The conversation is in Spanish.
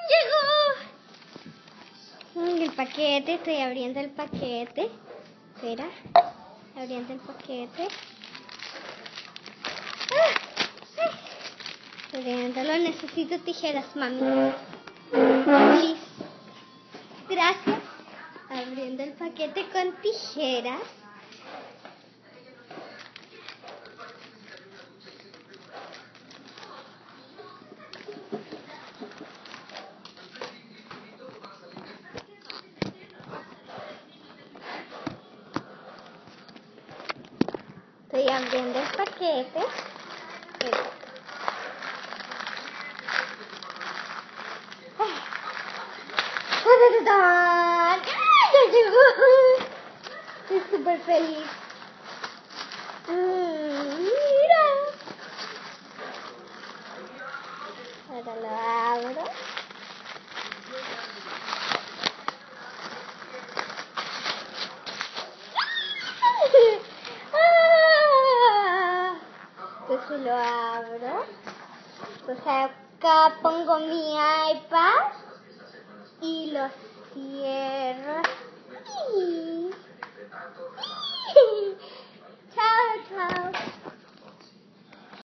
Llegó el paquete, estoy abriendo el paquete. Espera, abriendo el paquete. Abriéndolo, necesito tijeras, mami. Please. Gracias. Abriendo el paquete con tijeras. Estoy abriendo el paquete. ¡Ah, ya llegó! Estoy súper feliz. Mira. Ahora lo abro. Entonces lo abro. Entonces acá pongo mi iPad y lo cierro.